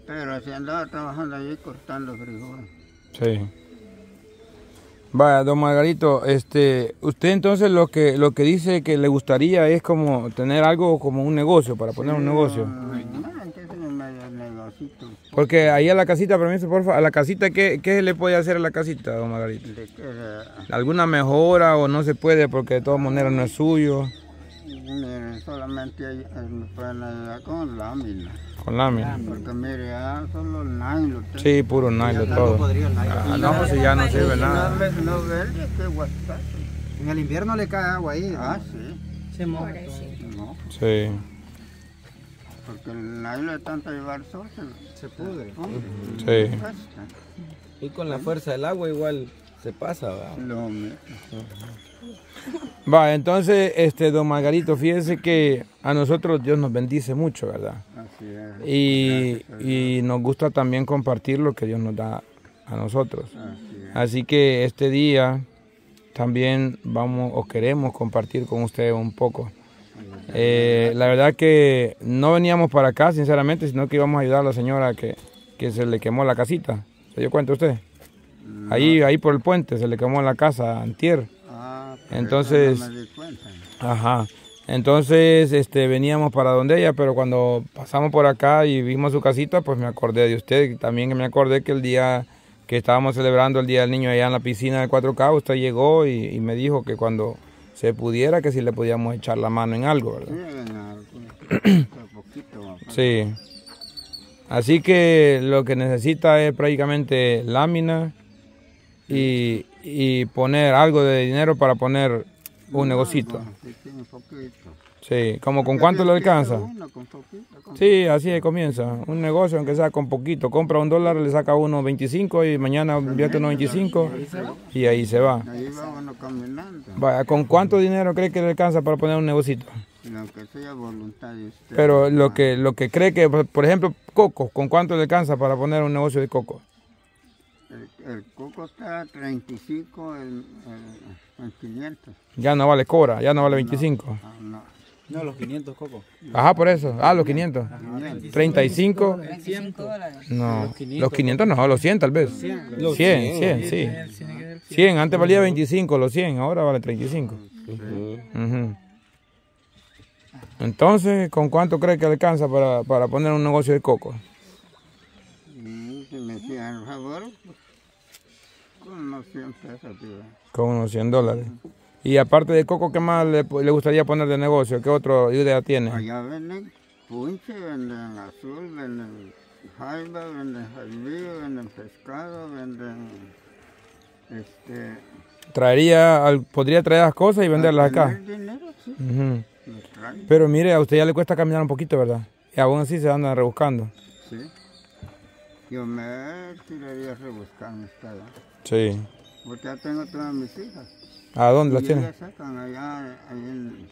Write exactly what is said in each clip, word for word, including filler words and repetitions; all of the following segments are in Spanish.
Pero si andaba trabajando allí cortando frijol. Sí. Vaya, don Margarito, este, usted entonces lo que lo que dice que le gustaría es como tener algo como un negocio, para poner sí, un negocio. Porque ahí a la casita, permiso, porfa, a la casita, ¿qué, qué se le puede hacer a la casita, don Margarito? ¿Alguna mejora o no se puede porque de todas maneras no es suyo? Mire, solamente hay, me pueden ayudar con lámina. Con lámina. Porque mire, ya solo nylon. Sí, puro nylon todo. Ah, no, pues ya no sirve nada. No verde, qué guastazo. En el invierno le cae agua ahí. Ah, sí. Se moja. No. Sí. Porque el nylon de tanto llevar sol se, se pudre. Sí. Y con la fuerza del agua igual se pasa, ¿verdad? Lo Va, entonces, este, don Margarito, fíjese que a nosotros Dios nos bendice mucho, ¿verdad? Así es. Y, y nos gusta también compartir lo que Dios nos da a nosotros. Así es. Así que este día también vamos o queremos compartir con ustedes un poco. Eh, la verdad que no veníamos para acá, sinceramente, sino que íbamos a ayudar a la señora que, que se le quemó la casita. ¿Se dio cuenta usted? No. Ahí, ahí por el puente se le quemó la casa antier. Entonces, no me di cuenta. Ajá, entonces este, veníamos para donde ella, pero cuando pasamos por acá y vimos su casita, pues me acordé de usted. También me acordé que el día que estábamos celebrando el Día del Niño allá en la piscina de cuatro K, usted llegó y, y me dijo que cuando se pudiera, que si le podíamos echar la mano en algo, ¿verdad? Sí, en algo, poquito. Sí. Así que lo que necesita es prácticamente lámina y, y poner algo de dinero para poner un negocito. Sí, como con cuánto le alcanza. Sí, así comienza. Un negocio, aunque sea con poquito. Compra un dólar, le saca uno veinticinco y mañana invierte uno veinticinco y ahí se va. Ahí va uno caminando. Vaya, ¿con cuánto dinero cree que le alcanza para poner un negocito? Lo que sea voluntad de usted. Pero lo que, lo que cree que, por ejemplo, coco, ¿con cuánto le alcanza para poner un negocio de coco? El, el coco está a treinta y cinco, el, el, el quinientos. Ya no vale cobra, ya no vale veinticinco. No, no. No, los quinientos coco. Ajá, por eso. Ah, los quinientos. treinta y cinco. No, los quinientos no, los cien tal vez. Los cien, cien, sí. cien, antes valía veinticinco, los cien, ahora vale treinta y cinco. Uh-huh. Entonces, ¿con cuánto cree que alcanza para, para poner un negocio de coco? Si me hacían el favor, con unos cien pesos, tío. Con unos cien dólares. Y aparte de coco, ¿qué más le, le gustaría poner de negocio? ¿Qué otra idea tiene? Allá venden punche, venden azul, venden jaiba, venden jaibillo, venden pescado, venden... Este... Traería, podría traer las cosas y venderlas acá. Dinero, sí. Uh-huh. Pero mire, a usted ya le cuesta caminar un poquito, ¿verdad? Y aún así se anda rebuscando. Sí. Yo me tiraría a rebuscarme esta edad. Sí. Porque ya tengo todas mis hijas. ¿A dónde las y tiene? Ellas sacan allá, allá en,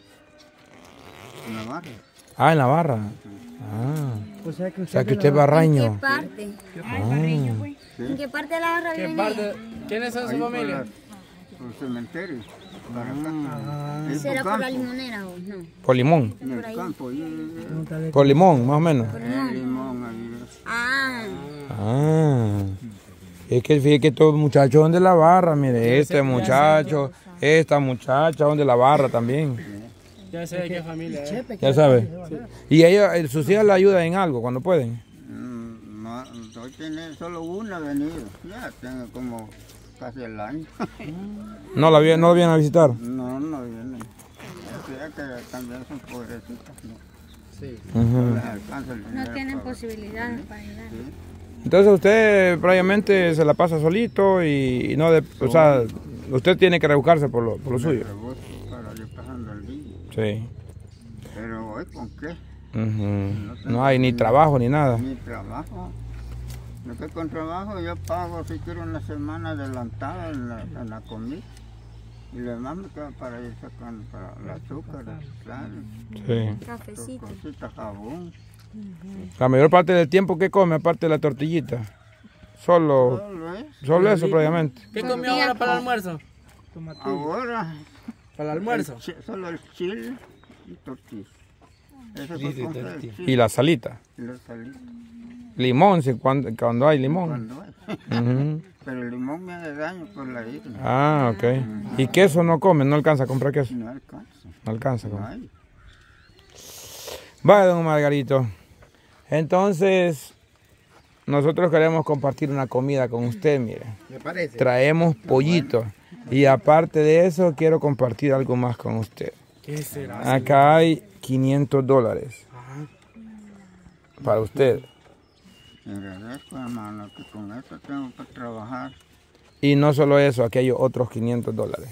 en Navarra. Ah, en Navarra. Ah. O sea que usted, o sea que usted es barraño. ¿En qué parte? Ah. ¿En qué parte de la barra viven ellos? ¿Quiénes son su familia? Por el cementerio. Para acá. Ah. ¿Será por la limonera o no? Por Limón. En el campo. Y, Por Limón, más o menos. Por el limón. limón ahí. Ah. Ah. Es que fíjate que estos muchachos son de la barra, mire, este muchacho, esta muchacha son de la barra también. Ya sé de qué familia es. Ya sabe. ¿Y ella, sus hijas le ayudan en algo cuando pueden? Mm, no, hoy tiene solo una venida. Ya tengo como casi el año. ¿No la, vi- no la vienen a visitar? No, no vienen. O sea que también son pobrecitas, ¿no? Sí. Uh-huh. No les alcanza el No dinero tienen para- posibilidades para ayudar. Sí. Entonces usted prácticamente se la pasa solito y, y no, de, o sea, usted tiene que rebuscarse por lo, por lo suyo. Para ir pasando el día. Sí. Pero hoy con qué? Uh-huh. No hay ni trabajo ni nada. Ni trabajo. Lo que con trabajo yo pago si quiero una semana adelantada en la, en la comida. Y lo demás me queda para ir sacando para el azúcar, sal, Sí. Cafecito. cositas, jabón. La mayor parte del tiempo que come, aparte de la tortillita. Solo, Solo eso. solo eso prácticamente. ¿Qué comió ahora para el almuerzo? Ahora, ¿Para el almuerzo? el chi- solo el chile y tortilla. Eso fue comprar el Y chile la salita. y la salida. Limón, sí, cuando, cuando hay limón. Cuando hay. Ujú. Pero el limón me hace daño por la herida. Ah, ok. ¿Y queso no come? ¿No alcanza a comprar queso? No alcanza. No alcanza a No comprar. hay. Vaya, don Margarito. Entonces, nosotros queremos compartir una comida con usted, mire. ¿Me parece? Traemos pollito. Y aparte de eso, quiero compartir algo más con usted. ¿Qué será? Acá hay quinientos dólares para usted. Le agradezco, hermano, que con esto tengo que trabajar. Y no solo eso, aquí hay otros quinientos dólares.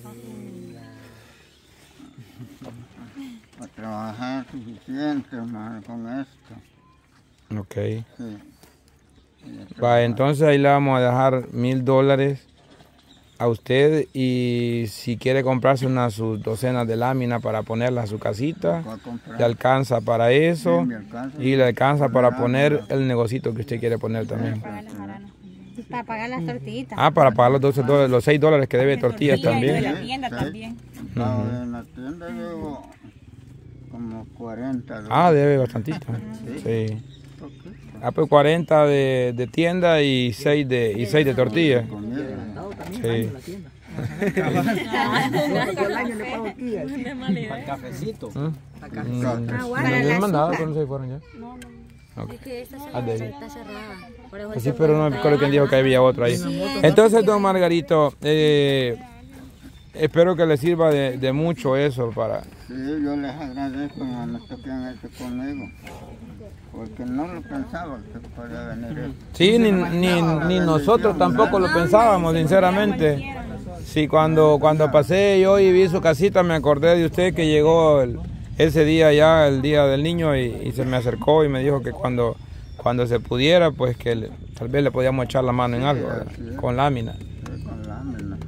Para trabajar suficiente, hermano, con esto. Ok. Sí. Va, entonces ahí le vamos a dejar mil dólares a usted y si quiere comprarse unas sus docenas de láminas para ponerlas a su casita, Voy a comprar. le alcanza para eso Sí, me alcanza. y le alcanza para poner el negocito que usted quiere poner también. Para pagar las tortillitas. Ah, para pagar los doce dólares, los seis dólares que debe de tortillas también. la tienda también. No, en la tienda debo como cuarenta dólares. Ah, debe bastantito. Sí. Ah, pues cuarenta de, de tienda y seis de, y seis de tortilla. Comida. Sí. Para el cafecito. ¿Mm? Ah, ¿No para le han la mandado azúcar. cuando se fueron ya? Ok. Es que esta Ah, de ahí. está cerrada. Por eso Pues sí, pero no me acuerdo quién dijo que había otro ahí. Entonces, don Margarito, eh, espero que le sirva de, de mucho eso para... Sí, yo les agradezco, hermano, que han hecho conmigo. Porque no lo pensaba que podía venir esto. Sí, ni, ni, ni nosotros tampoco lo pensábamos, sinceramente. Sí, cuando, cuando pasé yo y vi su casita, me acordé de usted que llegó el- ese día ya, el día del niño, y, y se me acercó y me dijo que cuando, cuando se pudiera, pues que le- tal vez le podíamos echar la mano en algo, ¿verdad? Con lámina. Sí, con lámina.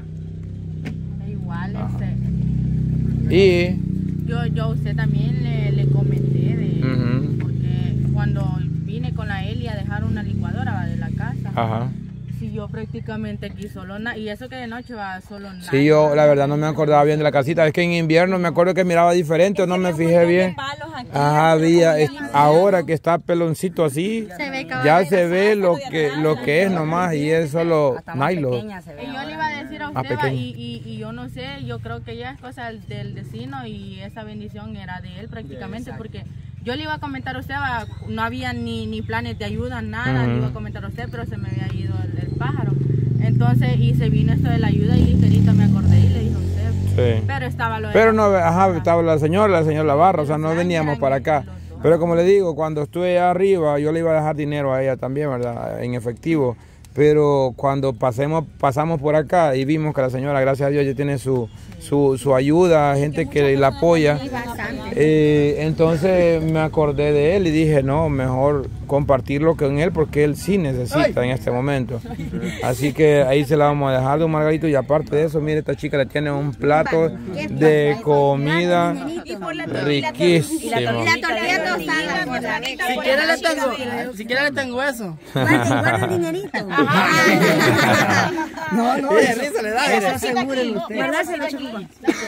Igual, este, Y... yo, yo a usted también le, le comenté de, Ujú. porque cuando vine con la Eli a dejar una licuadora va, de la casa, Ajá. si yo prácticamente aquí solo nada, y eso que de noche va solo nada. Sí, yo la verdad no me acordaba bien de la casita. Es que en invierno me acuerdo que miraba diferente o no me fijé bien. Ajá, había, es- ahora que está peloncito así, ya se ve lo que lo que es nomás y es solo nylon. Y yo le iba a decir a Ah, usted, va, pequeño. y, y, y yo no sé, yo creo que ya es cosa del, del vecino y esa bendición era de él prácticamente, porque yo le iba a comentar a usted, va, no había ni, ni planes de ayuda, nada, le iba a comentar a usted, pero se me había ido el, el pájaro. Entonces, y se vino esto de la ayuda y ligerito me acordé y le dije a usted, Sí. pero estaba lo de Pero la- no, ajá, estaba la señora, la señora Lavarra, o sea, no veníamos para acá. Pero como le digo, cuando estuve allá arriba, yo le iba a dejar dinero a ella también, ¿verdad? En efectivo. Pero cuando pasemos, pasamos por acá y vimos que la señora, gracias a Dios, ya tiene su, su, su ayuda, gente que la apoya. Eh, entonces me acordé de él y dije, no, mejor compartirlo con él porque él sí necesita en este momento. Así que ahí se la vamos a dejar, don Margarito. Y aparte de eso, mire, esta chica le tiene un plato de comida riquísimo. Y la tortilla tostada por la vez. Si quiere le tengo, si quiere le tengo eso. Guarda el dinerito. No, no, de risa le da. Eso aseguren usted. Guardárselo, Chupa.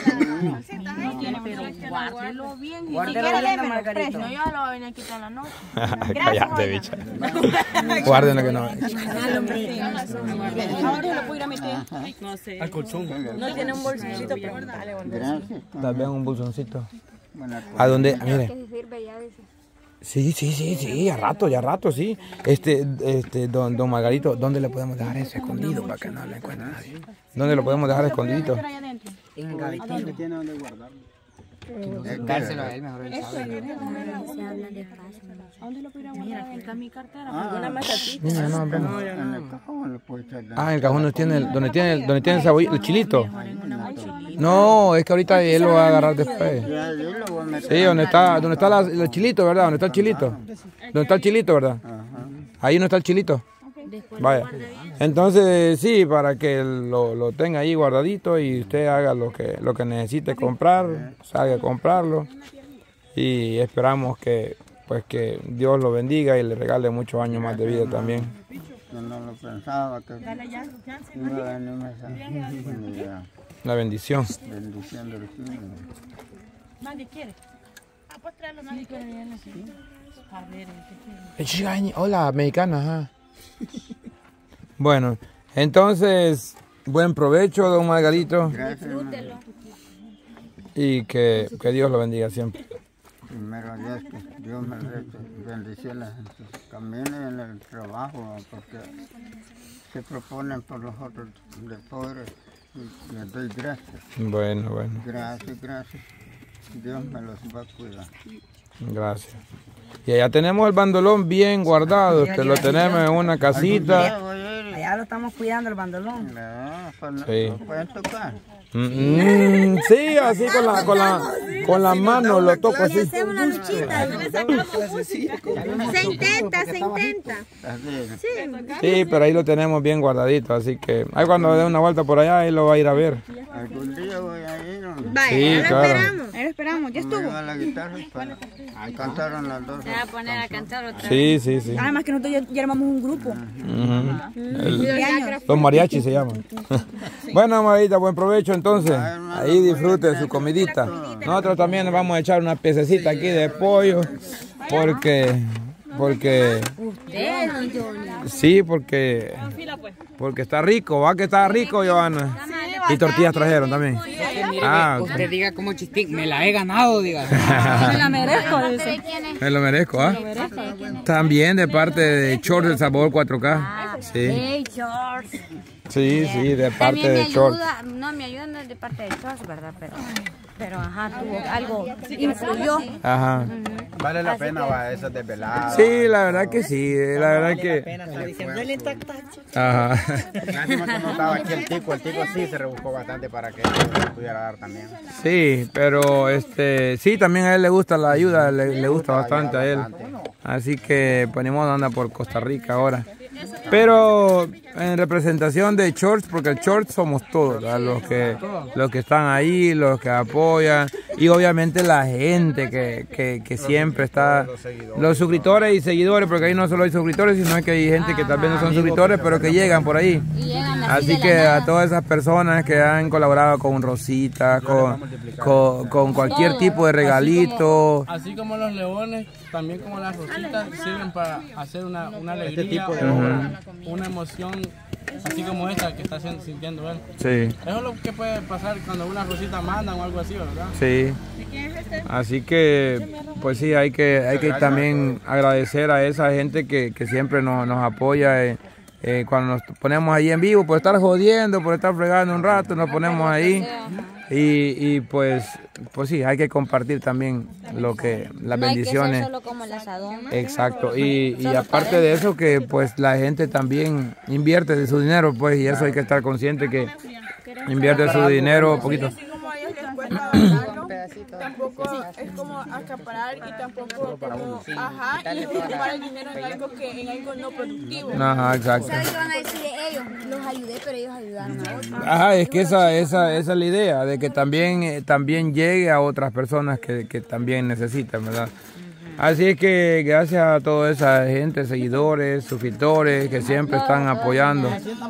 Pero guárdelo bien. Y Guárdelo si quiere, bien, démelo Margarito. preso. No, yo lo voy a venir a quitar en la noche. Cállate, bicha. Guárdenlo que no. Al hombre. Ahora lo puedo ir a meter. No sé. Al colchón. No tiene un bolsillito, pero dale, Gracias. Tal vez un bolsoncito. Buenas ¿A dónde? Mire. Que se sirve ya a veces. Sí, sí, sí, sí, a rato, ya a rato, sí. Este, este, don, don Margarito, ¿dónde le podemos dejar eso escondido para que no lo encuentre nadie? ¿Dónde lo podemos dejar escondidito? En el gavetero. Tiene donde guardarlo. Dárselo a él. Se habla despacio. Mira, aquí está mi cartera. Niña, no, ven. En el cajón le puede echar de- Ah, en el cajón donde tiene, el- donde tiene, el, donde tiene el, ceboll- el chilito. No, es que ahorita él lo va a agarrar después. Ya, yo lo voy a meter. Sí, donde está, donde está la- el chilito, ¿verdad? Donde está el chilito. Donde está el chilito, ¿verdad? Ajá. Ahí no está el chilito. Vaya. Entonces, sí, para que lo, lo tenga ahí guardadito y usted haga lo que, lo que necesite comprar, salga a comprarlo. Y esperamos que, pues, que Dios lo bendiga y le regale muchos años más de vida también. Yo no lo pensaba que iba a venirme esa La bendición. bendición del cielo. Nadie quiere. Ah, pues tráelo, nadie quiere. Hola, mexicana, ajá. Bueno, entonces, buen provecho, don Margarito. Gracias, hermano. Y que, que Dios lo bendiga siempre. Primero Dios, que Dios me dé bendiciones en sus caminos y en el trabajo, porque se proponen por los otros de pobres. Y les doy gracias. Bueno, bueno. Gracias, gracias. Dios me los va a cuidar. Gracias. Y allá tenemos el bandolón bien guardado, este, lo tenemos en una casita. Allá lo estamos cuidando el bandolón. No, pues no, Sí. lo pueden tocar. Mm, mm, sí, así con la, con la, con la mano lo toco Y así. hacemos la luchita. Se intenta, se intenta. Así, Sí, pero ahí lo tenemos bien guardadito, así que ahí cuando dé una vuelta por allá, ahí lo va a ir a ver. algún día voy a ir. ¿no? Vaya, Sí, ahí lo claro. esperamos. Ahí lo esperamos, ya Me estuvo. lleva la guitarra para cantaron las dos. Se va a poner a cantar otra vez. Sí, sí, sí. Además que nosotros ya, ya armamos un grupo. Ujú. El- ¿Qué años? los mariachis se llaman. Bueno, Marita, buen provecho entonces. Ahí disfrute de su comidita. Nosotros también nos vamos a echar una piececita aquí de pollo. Porque, porque, Usted, don Johnny. sí, porque, porque está rico. ¿Va que está rico, Johanna? Y tortillas trajeron también. Ah, ok. Usted diga como chistín, me la he ganado, diga. Me la merezco, dice. Me lo merezco, ¿ah? También de parte de Shorts del Sabor cuatro K. Sí, Hey, George. sí, sí, de parte También me de Shorts. ayuda, no, me ayuda no es de parte de George, ¿verdad? Pero, pero ajá, tuvo algo, influyó. Ajá. Vale la pena, va, esas desveladas. Sí, la verdad que sí, la verdad que... Ajá. Lástima que no estaba aquí el tico, el tico sí se rebuscó bastante para que pudiera dar también. Sí, pero este, sí, también a él le gusta la ayuda, le, le gusta bastante a él. Así que ponemos anda por Costa Rica ahora. Pero en representación de Shorts, porque el Shorts somos todos, ¿verdad? los que los que están ahí, los que apoyan y obviamente la gente que, que, que siempre está, los suscriptores y seguidores, porque ahí no solo hay suscriptores, sino que hay gente que tal vez no son suscriptores, pero que llegan por ahí. Así que a todas esas personas que han colaborado con Rosita, con, con, con cualquier tipo de regalito. Así como los leones, también como las rositas, sirven para hacer una, una alegría, Este tipo de o obra. una emoción, así como esta que está haciendo- sintiendo él. Sí. Eso es lo que puede pasar cuando una rosita mandan o algo así, ¿verdad? Sí. Así que, pues sí, hay que, hay que también agradecer a esa gente que, que siempre nos, nos apoya. eh, eh, cuando nos ponemos ahí en vivo, por estar jodiendo, por estar fregando un rato, nos ponemos ahí. Y, y pues, pues sí, hay que compartir también lo que, las No hay que bendiciones. ser solo como el asadón. Exacto, y, y aparte de eso que pues la gente también invierte de su dinero, pues, y eso hay que estar consciente que invierte su dinero poquito. Así como a ellos les cuesta agarrarlo, tampoco es como acaparar y tampoco como, ajá, y ocupar el dinero en algo que en algo no productivo. Ajá, exacto. ¿Sabes qué van a decir ellos? Los ayudé, pero ellos ayudaron a otros. Ajá, es que esa, esa, esa es la idea, de que también, eh, también llegue a otras personas que, que también necesitan, ¿verdad? Así es que gracias a toda esa gente, seguidores, suscriptores, que siempre están apoyando.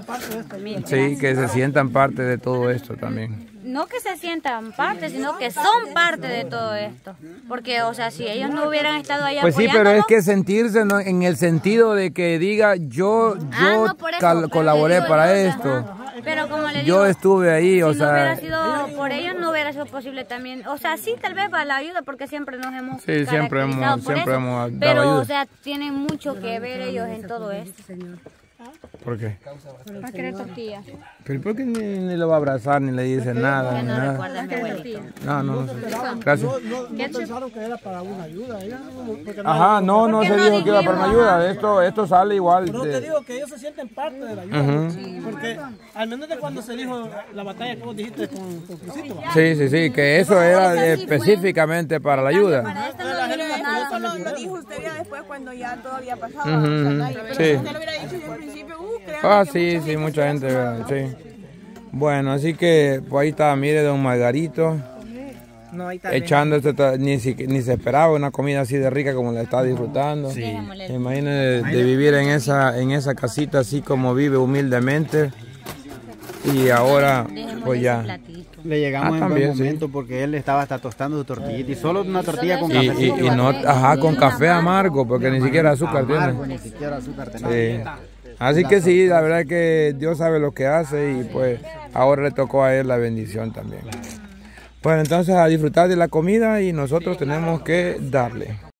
Sí, que se sientan parte de todo esto también. No que se sientan parte, sino que son parte de todo esto. Porque, o sea, si ellos no hubieran estado ahí Pues sí, pero es apoyándonos, que sentirse, ¿no?, en el sentido de que diga yo, yo Ah, no, por eso, cal- pero colaboré le digo, para yo, esto. ajá. Pero como le digo, Yo estuve ahí, o si no hubiera sea, sido por ellos, no hubiera sido posible también. O sea, sí, tal vez para la ayuda, porque siempre nos hemos Sí, siempre hemos- caracterizado por siempre eso. hemos dado Pero, ayuda. o sea, tienen mucho que ver ellos en todo esto. ¿por qué? Va a querer tortillas. ¿Pero por qué ni, ni lo va a abrazar, ni le dice nada, Que ni no nada? recuerda a mi abuelito. No, no, no. Gracias. pensaron que era para una ayuda, Ajá, no, no se no dijo que iba para una dijimos, ayuda. Esto, esto sale igual. Pero te de- digo que ellos se sienten parte de la ayuda. Ujú. Porque al menos de cuando se dijo la batalla que vos dijiste con, con Crisito. ¿va? Sí, sí, sí, que eso era específicamente para la ayuda. Para esto no mire, eso lo, lo dijo usted ya después cuando ya todo había pasado. Ujú, o sea, nadie, pero sí. si usted lo hubiera dicho desde el principio, uh, créanme Ah, que sí, mucha sí, mucha gente, ¿verdad? Sí. Bueno, así que pues ahí está, mire, don Margarito, No, ahí está. echando este, ta- ni, si- ni se esperaba una comida así de rica como la está disfrutando. Imagínese de, de vivir en esa, en esa casita así como vive humildemente. y ahora pues ya. Le llegamos Ah, en también, buen momento porque él estaba hasta tostando su tortillita y solo una tortilla con Y, café. y, y no, ajá, con café amargo, porque ni siquiera azúcar Amargo, tiene. ni siquiera azúcar tiene. Sí. Así que sí, la verdad es que Dios sabe lo que hace y pues ahora le tocó a él la bendición también. Bueno, entonces a disfrutar de la comida y nosotros tenemos que darle.